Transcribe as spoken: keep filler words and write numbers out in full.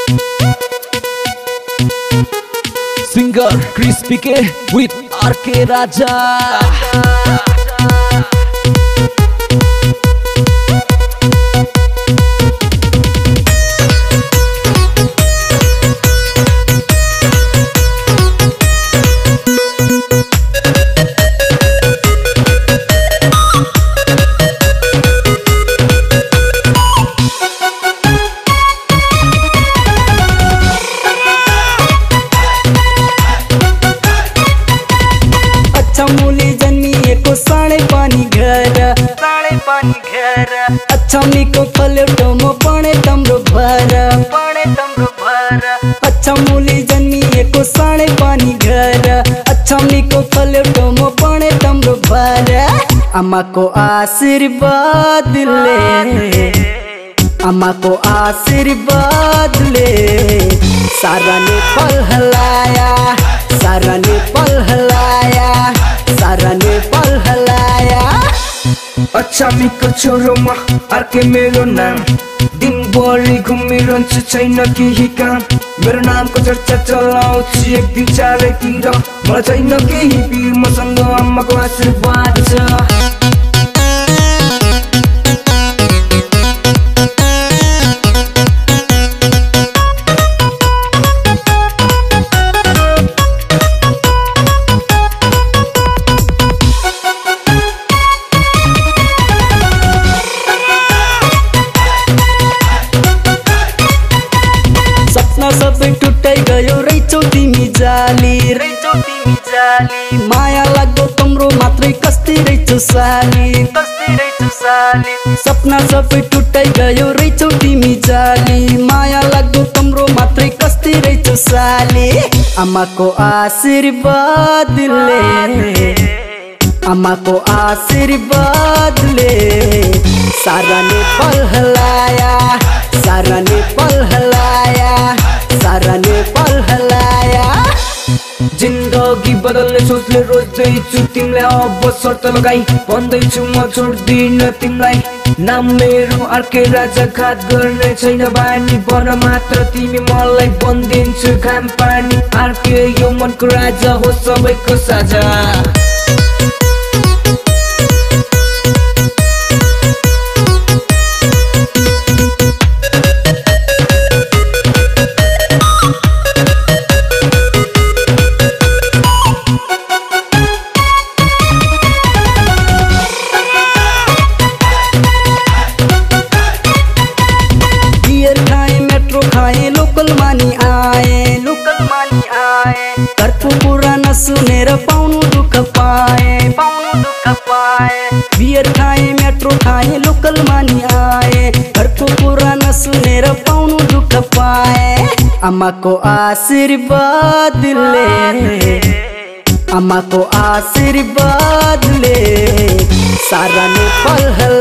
Singer Chris P K with R K Raja. मूली जन्मिएको साँडे पानी घर साँडे पानी घर अच्छा निको फल्यो म पढे तम्रो भर पढे तम्रो भर अच्छा मूली जन्मिएको साँडे पानी घर अच्छा निको फल्यो म पढे तम्रो भर आमाको आशीर्वादले आमाको आशीर्वादले सारा नेपाल हलाया सारा नेपाल हलाया सारा नेपाल हलाया। अच्छा मिको छोरोमा अर्कै मेरो नाम दिनभरि घुमिरहन्छु छैन केही काम मेरो नामको चर्चा चलाउँछु एक दिन चारैतिर मलाई छैन केही पिर मसँग आमाको आशीर्वाद छ। सबै टुटाइ गयो रैचौ तिमी जाली रैचौ तिमी जाली माया लाग्दो तम्रो मात्रै कस्ती रैचौ साली कस्ती रैचौ साली सपना सबै टुटाइ गयो रैचौ तिमी जाली माया लाग्दो तम्रो मात्रै कस्ती रैचौ साली आमाको आशीर्वादले आमाको आशीर्वादले सारा नेपाल हलाया सारा नेपाल हलाया सारा नेपाल हलाया। जिन्दगी बदल्ने सोचले रोज्दैछु तिमीलाई अब शर्त लगाई भन्दैछु म छोड्दिन तिमीलाई नाम मेरो अर्कै राजा घात गर्ने छैन बानी बन मात्र तिमी मलाई बन्दिन्छु घाम पानी अर्कै यो मनको राजा हो सबैको साझा। लोकल मानी आए लोकल मानी आए घरको कुरा नसुनेर पाउनु दुःख पाए पाउनु दुःख पाए बियर खाए मेट्रो खाए लोकल मानी आए घरको कुरा नसुनेर पाउनु दुःख पाए आमाको आशीर्वादले आमाको आशीर्वादले सारा नेपाल